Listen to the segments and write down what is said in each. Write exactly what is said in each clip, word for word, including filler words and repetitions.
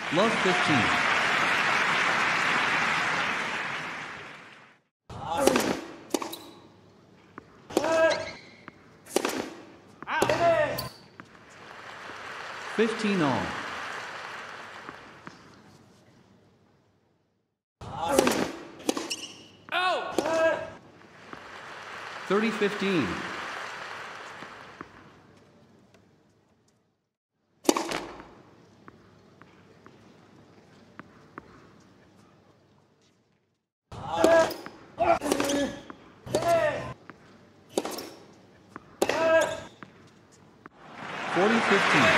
Love fifteen. fifteen all. thirty fifteen. forty fifteen.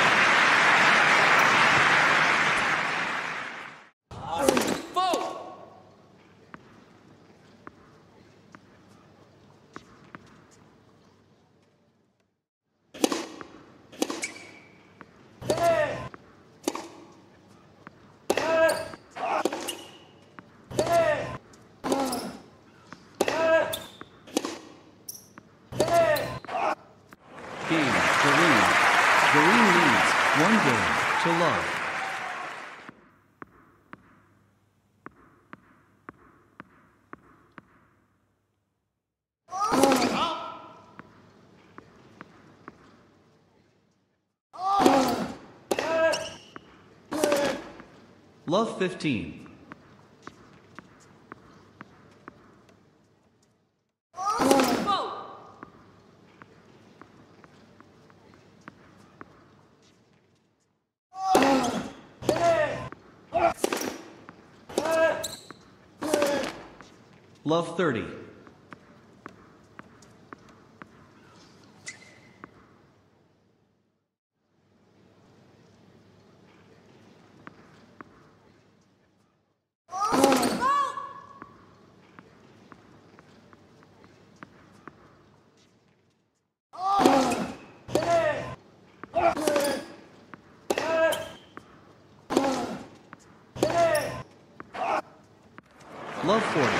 Game, Doreen. Doreen leads, one game, to love. Love fifteen. Love thirty. Love forty.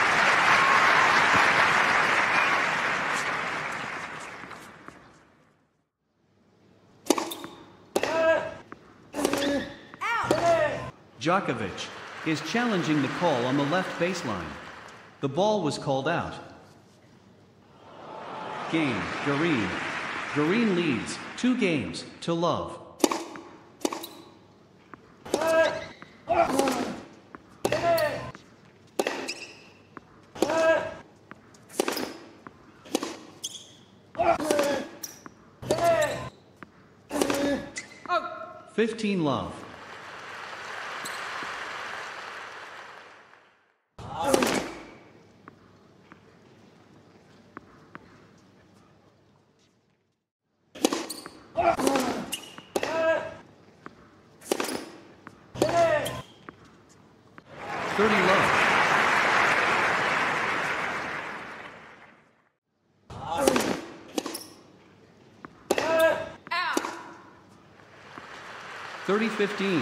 Djokovic is challenging the call on the left baseline. The ball was called out. Game, Doreen. Doreen leads, two games, to love. fifteen love. thirty love. thirty fifteen.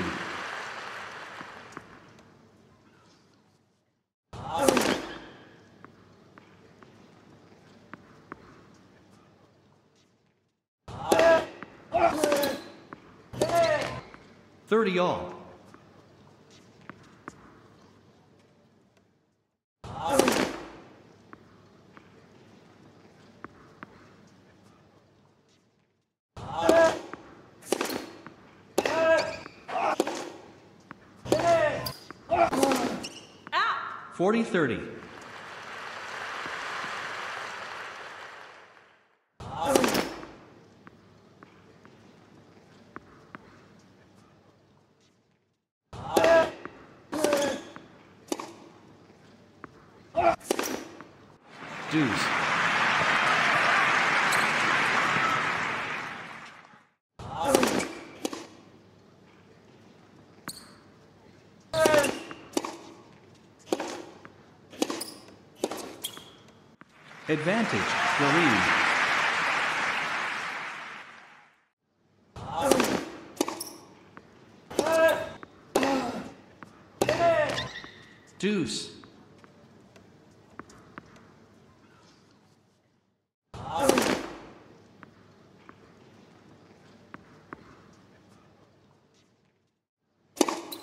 thirty all. forty thirty. Deuce. Advantage, Doreen. Deuce.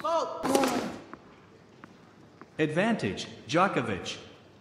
Advantage, Djokovic.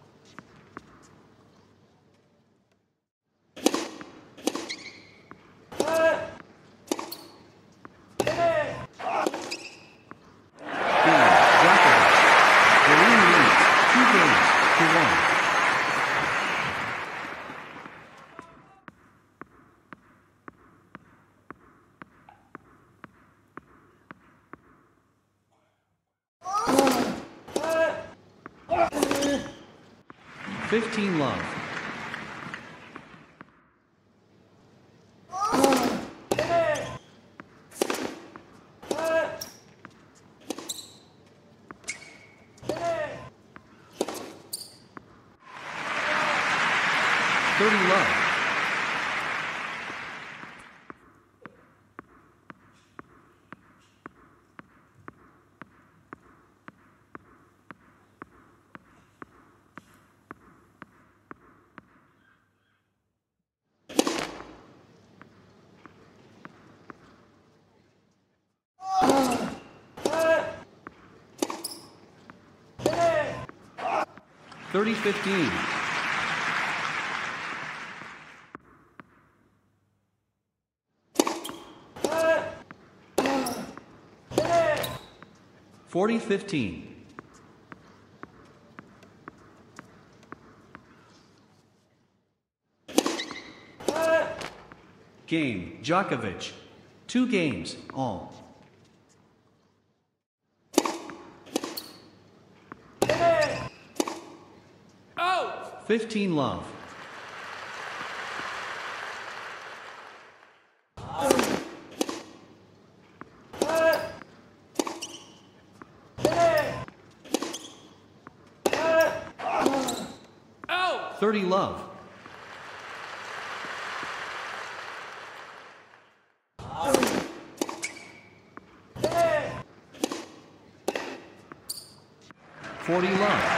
fifteen love. thirty love. thirty fifteen. forty fifteen. Game, Djokovic. Two games, all. fifteen love. thirty love. forty love.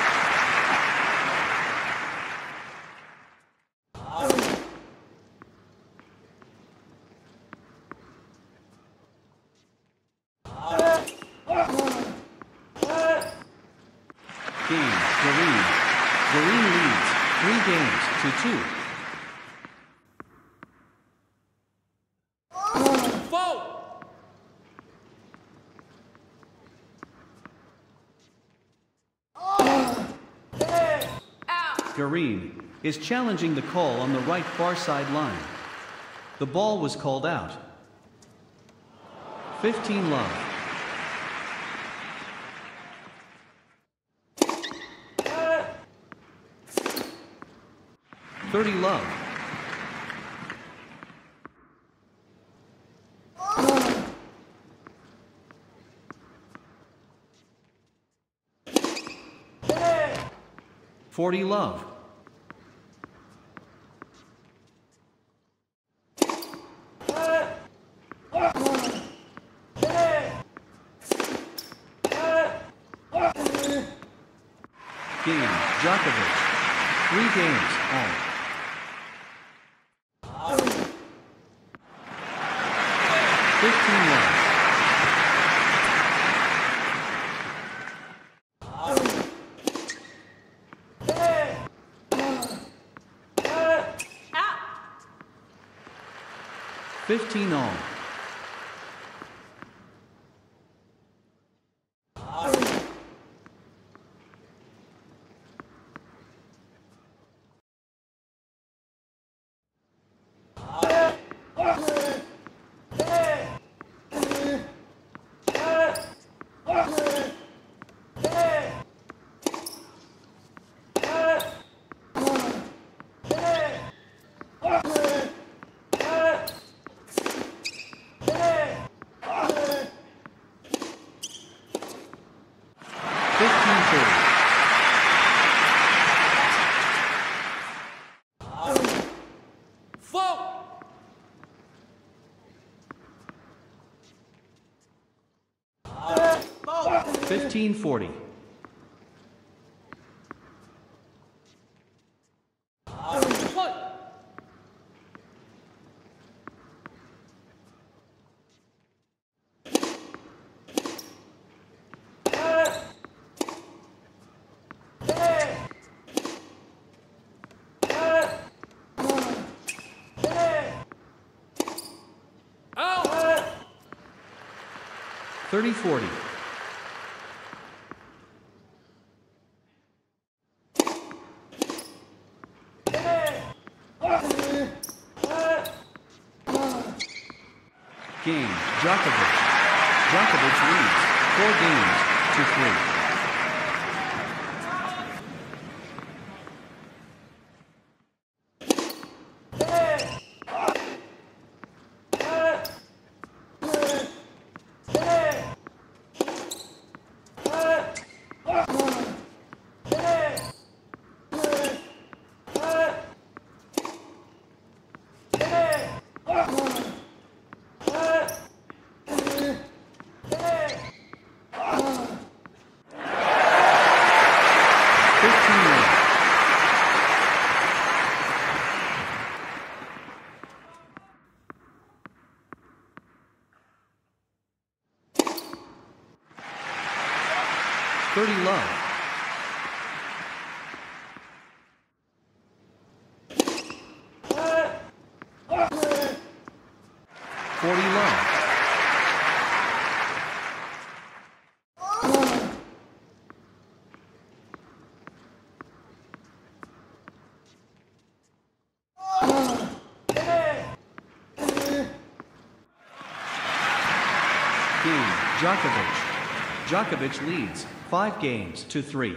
Game, Garin. Garin leads, three games to two. Garin is challenging the call on the right far side line. The ball was called out. fifteen love. thirty love. forty love. Game, Djokovic. Three games, all. fifteen love. fifteen all. fifteen forty. thirty forty. Game, Djokovic. Djokovic leads, four games to three. thirty love. forty love. Game, Djokovic. Djokovic leads, five games to three.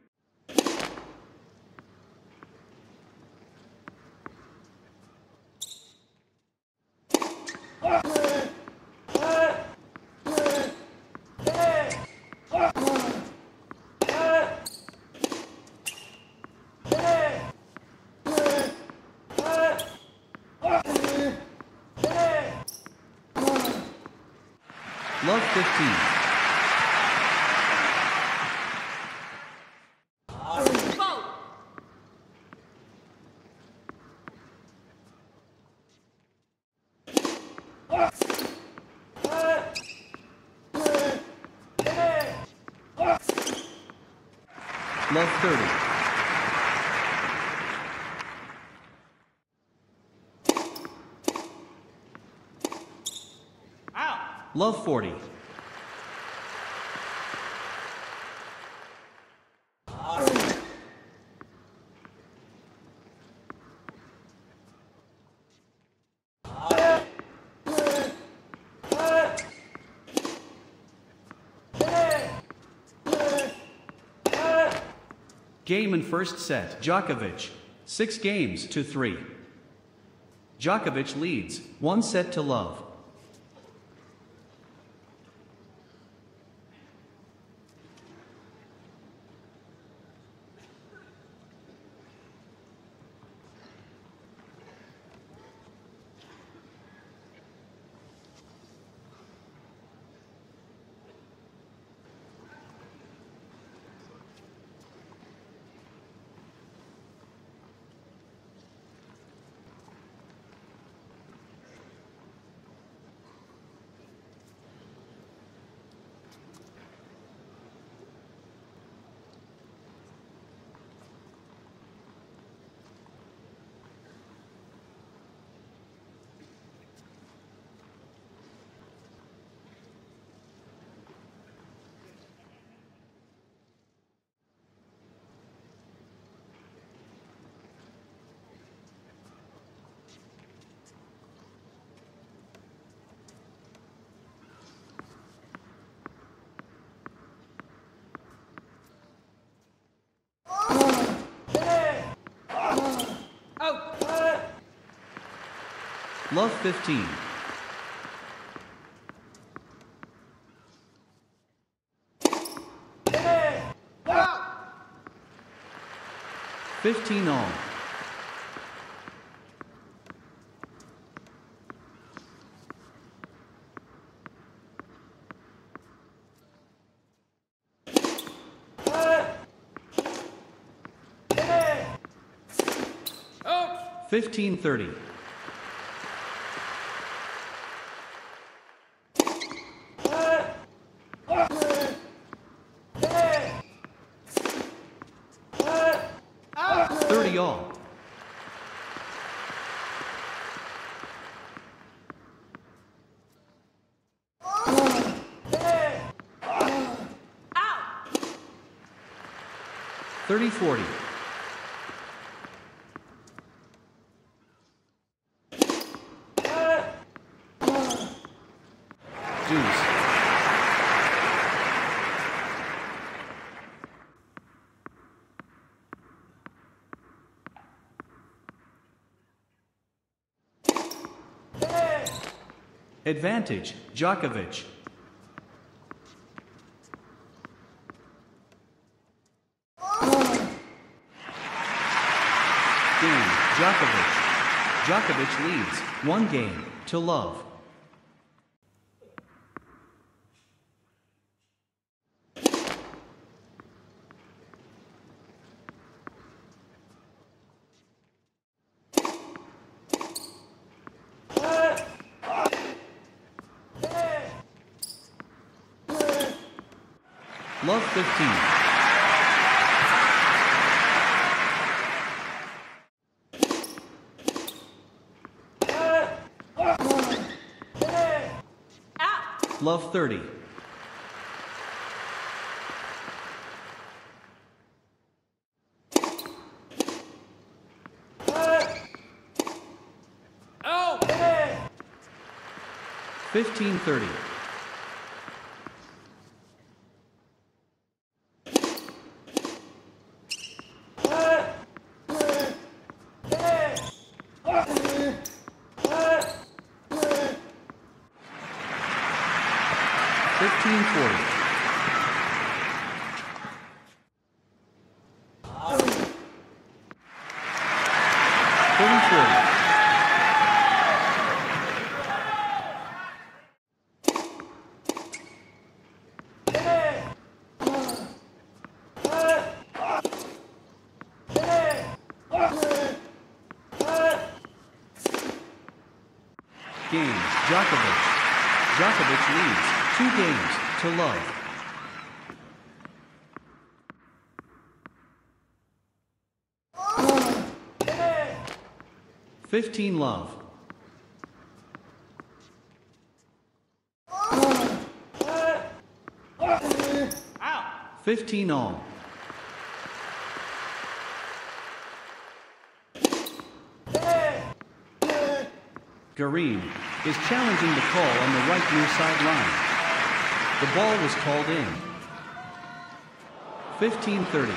Love fifteen. Love thirty. Out. Love forty. Game in first set, Djokovic, six games to three. Djokovic leads, one set to love. Love fifteen. fifteen all. fifteen thirty. thirty all. thirty forty. Deuce. Advantage, Djokovic. Game, Djokovic. Djokovic leads, one game, to love. Love fifteen. Love thirty. fifteen thirty. fifteen forty. thirty forty. Game, Djokovic. Djokovic leads, two games, to love. fifteen love. fifteen all. Garim is challenging the call on the right near sideline. The ball was called in. fifteen thirty.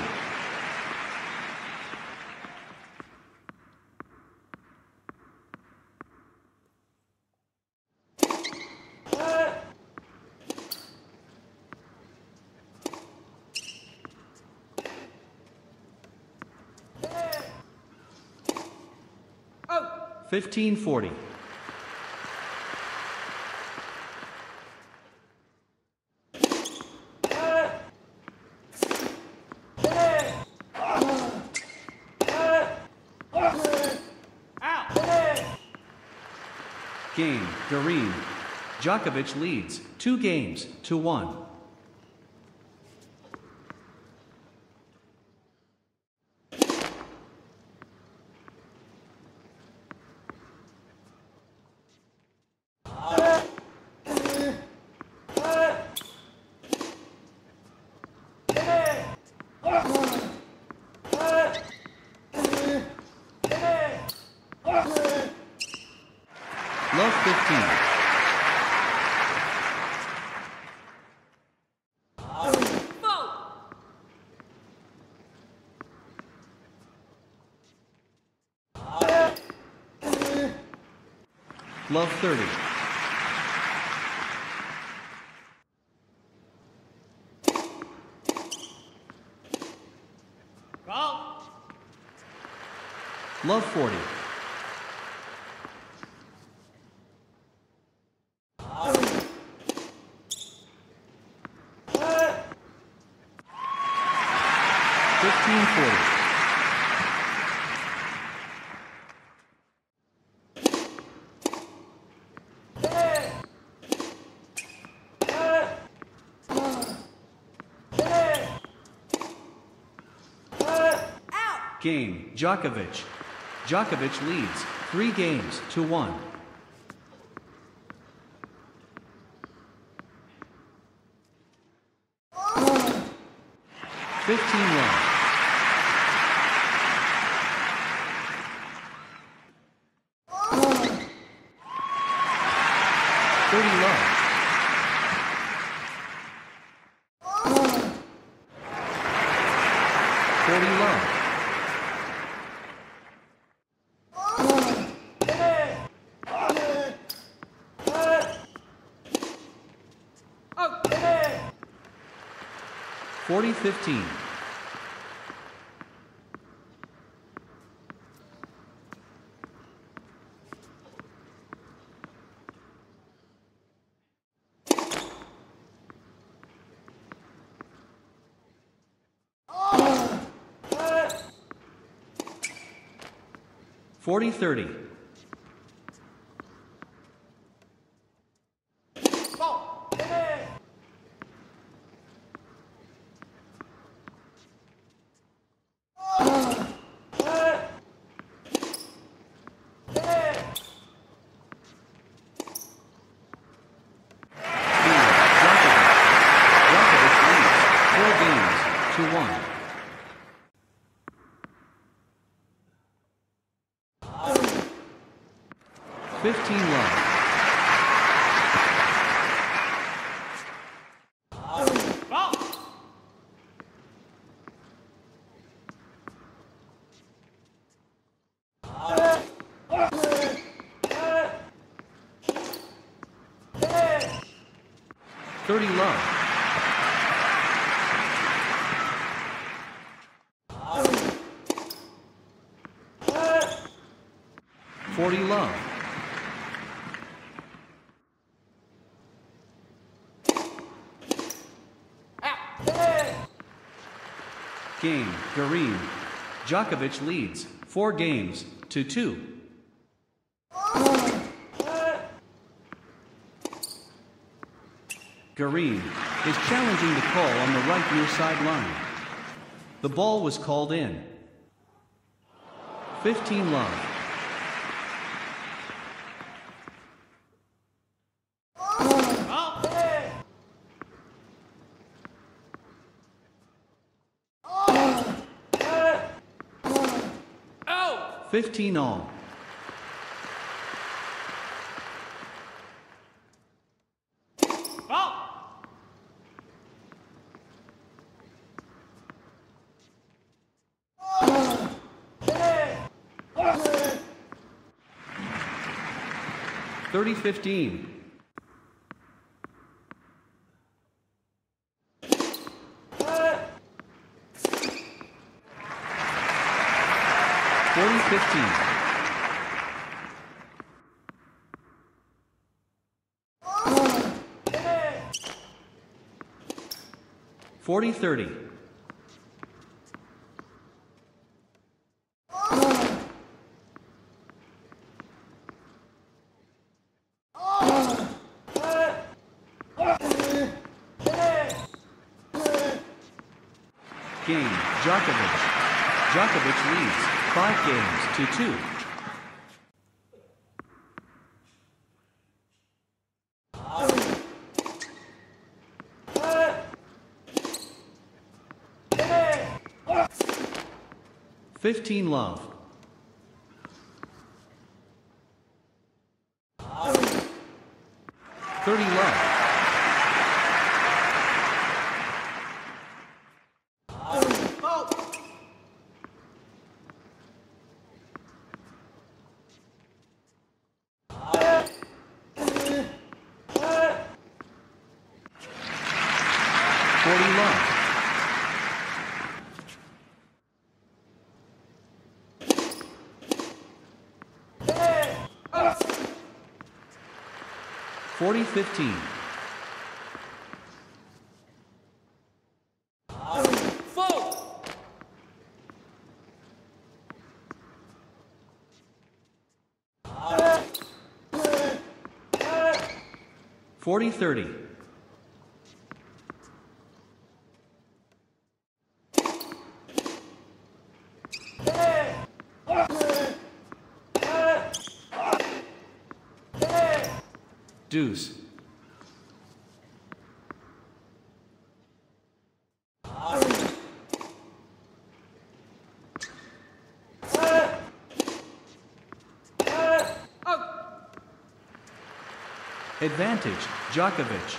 fifteen forty. Game, Garim. Djokovic leads, two games, to one. Love fifteen. Love thirty. Love forty. fifteen forty. Game, Djokovic. Djokovic leads, three games to one. fifteen love. forty love. forty fifteen. forty thirty. fifteen love. thirty love. forty love. Game, Garin. Djokovic leads, four games, to two. Garin is challenging the call on the right near sideline. The ball was called in. fifteen love. fifteen all. thirty fifteen. forty fifteen. forty thirty. Game, Djokovic. Djokovic leads, five games to two. fifteen love. thirty love. forty love. forty fifteen. forty thirty. Deuce. Advantage, Djokovic.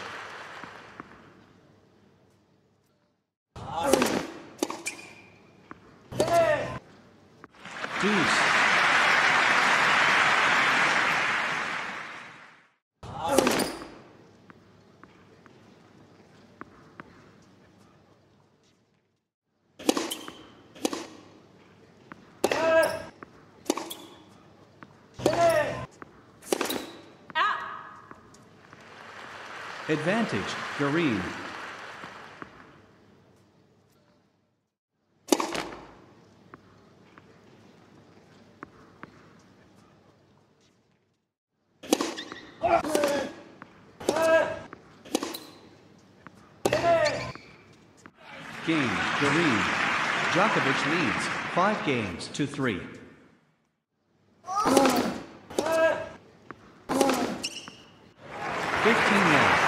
Deuce. Advantage, green. Game, green. Djokovic leads, five games to three. Fifteen left.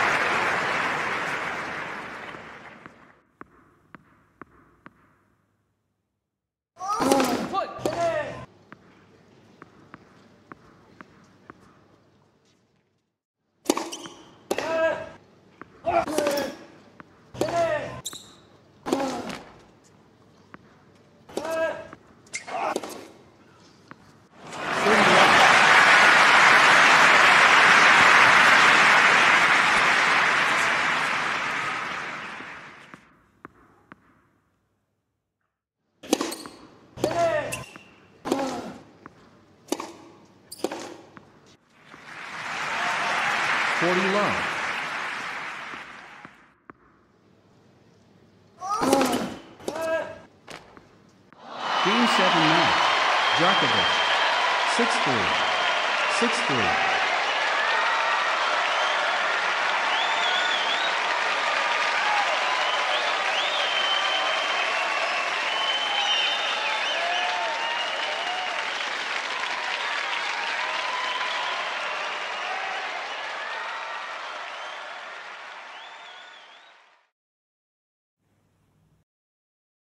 forty love. Game seven match. Djokovic. six three. six three.